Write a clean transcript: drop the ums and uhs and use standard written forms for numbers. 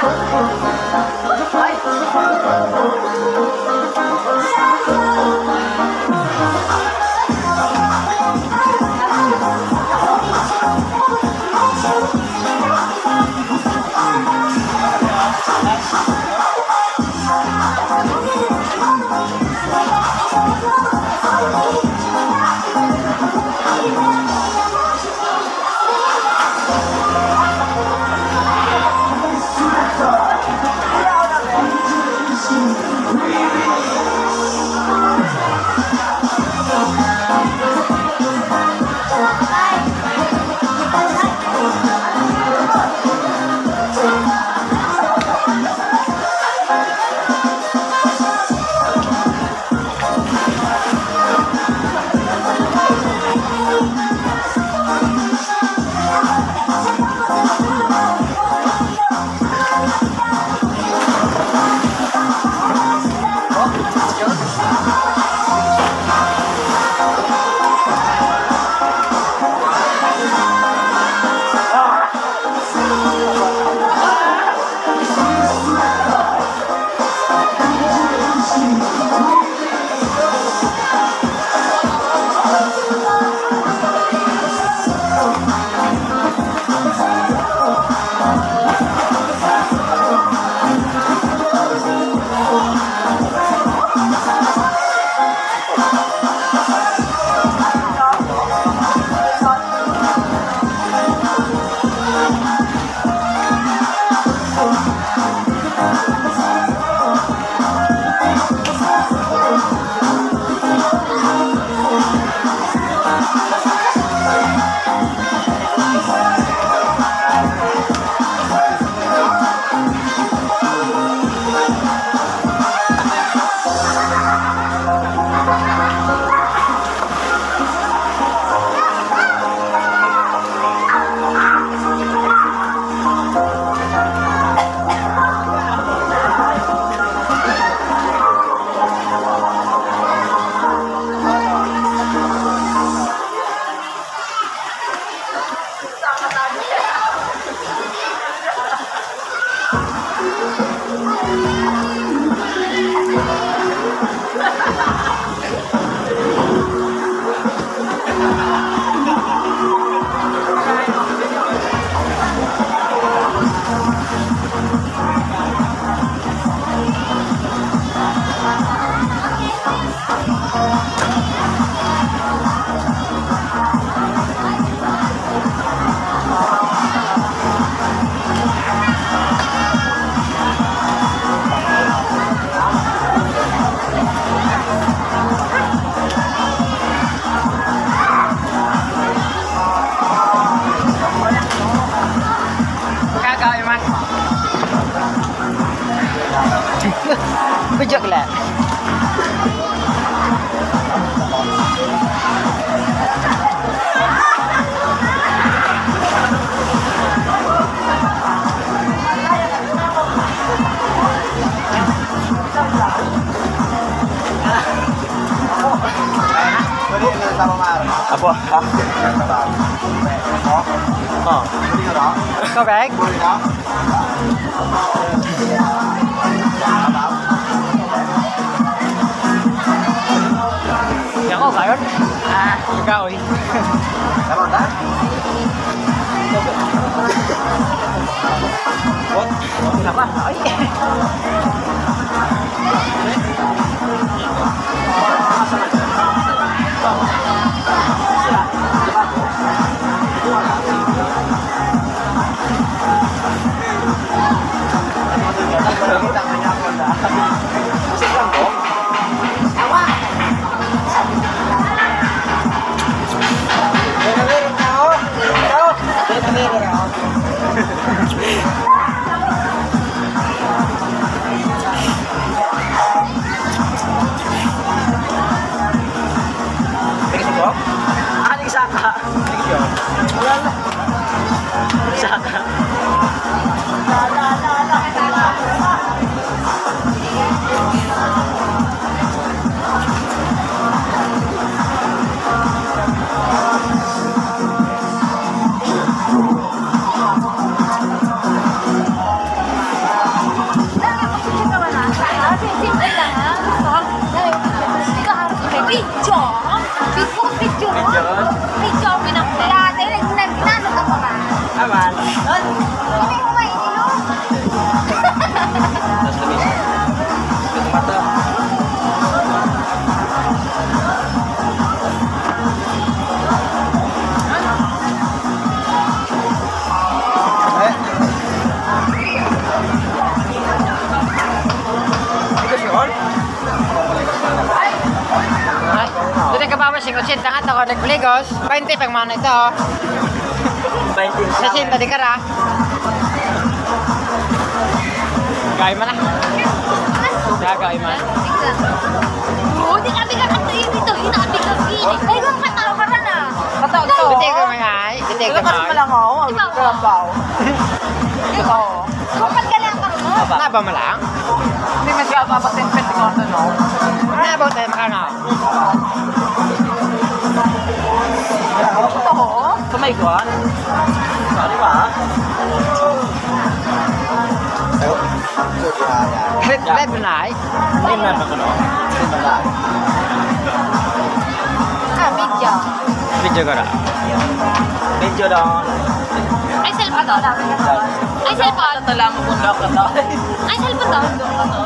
Bijak lah. Apa? Oh. Có bé. Yang kau kayon? Ah, kau ini. Apa dah? Kenapa? Oh iya. 60 nga ito, nagpligos. 20 pang mana ito. 60 di ka ra. Gaya mo na. Gagawin mo. Oo, di kami kakatayin dito. Hinabi-gabi. Ay, kung katawa ka na. Katawa ito. Bitig ka mga ay. Bitig ka mga. lang ako. Ang Diba? kalabaw. Oo. Kung pagkalang ka mo. Naba mo lang? Hindi masyado mapatinpit ko ano, no? Naba tayo makana. Ito ko. Tumaykuan. Ano ba? Red mo na ay. Hindi na ba ko, no? Hindi na lang. Ah, video. Video ka ra. Medyo daw. Ay, cellphone daw. Ay, cellphone. Ito lang bundok ka daw. Ay, cellphone daw.